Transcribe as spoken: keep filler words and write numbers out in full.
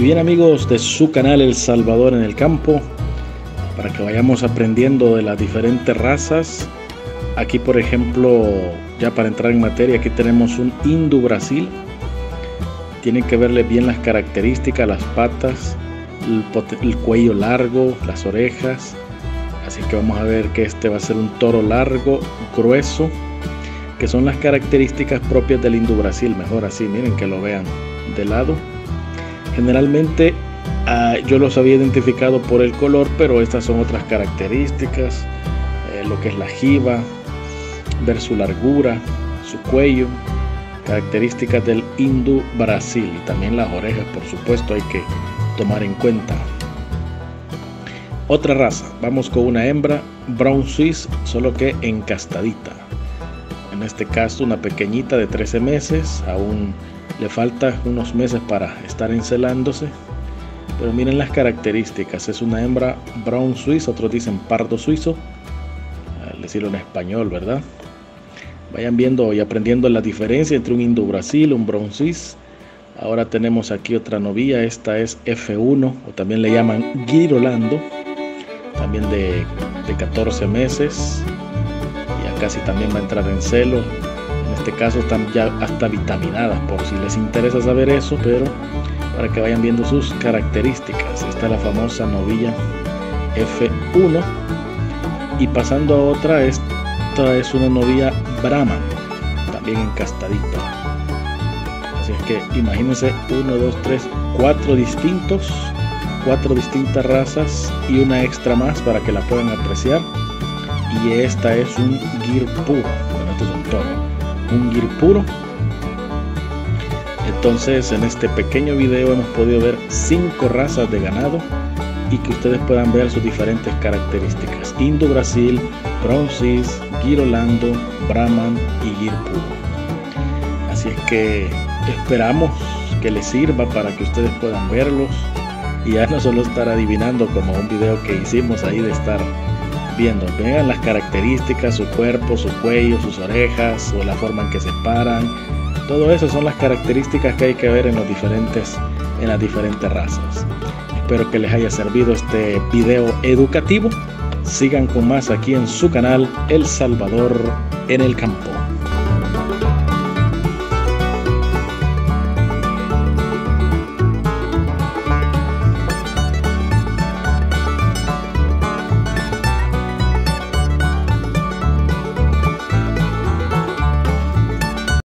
bien, amigos de su canal El Salvador en el Campo, para que vayamos aprendiendo de las diferentes razas. Aquí, por ejemplo, ya para entrar en materia, aquí tenemos un Indu Brasil. Tienen que verle bien las características, las patas, el, el cuello largo, las orejas. Así que vamos a ver que este va a ser un toro largo, grueso, que son las características propias del Indu Brasil. Mejor así, miren, que lo vean de lado. Generalmente uh, yo los había identificado por el color, pero estas son otras características, eh, lo que es la jiba, ver su largura, su cuello, características del Indu Brasil, y también las orejas, por supuesto, hay que tomar en cuenta. Otra raza, vamos con una hembra Brown Swiss, solo que encastadita. En este caso una pequeñita de trece meses, aún le falta unos meses para estar encelándose, pero miren las características. Es una hembra Brown Swiss, otros dicen pardo suizo, al decirlo en español, ¿verdad? Vayan viendo y aprendiendo la diferencia entre un Indu Brasil, un Brown Swiss. Ahora tenemos aquí otra novilla, esta es F uno, o también le llaman Girolando, también de, de catorce meses, ya casi también va a entrar en celo. En este caso están ya hasta vitaminadas, por si les interesa saber eso, pero para que vayan viendo sus características. Esta es la famosa novilla F uno. Y pasando a otra, esta es una novilla Brahman, también encastadita. Así es que imagínense, uno, dos, tres, cuatro distintos, cuatro distintas razas y una extra más para que la puedan apreciar. Y esta es un Gir puro, bueno, esto es un toro, un Gir puro. Entonces, en este pequeño video hemos podido ver cinco razas de ganado y que ustedes puedan ver sus diferentes características: Indu Brasil, Brown Swiss, Girolando, Brahman y Gir puro. Así es que esperamos que les sirva para que ustedes puedan verlos y ya no solo estar adivinando como un video que hicimos ahí de estar viendo. Vean las características, su cuerpo, su cuello, sus orejas, o la forma en que se paran. Todo eso son las características que hay que ver en los diferentes en las diferentes razas. Espero que les haya servido este video educativo. Sigan con más aquí en su canal El Salvador en el Campo.